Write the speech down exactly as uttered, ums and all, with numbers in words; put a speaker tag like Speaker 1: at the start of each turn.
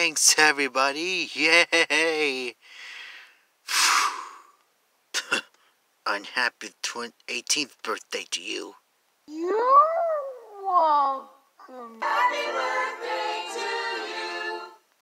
Speaker 1: Thanks, everybody. Yay! Unhappy eighteenth birthday to you.
Speaker 2: You're welcome.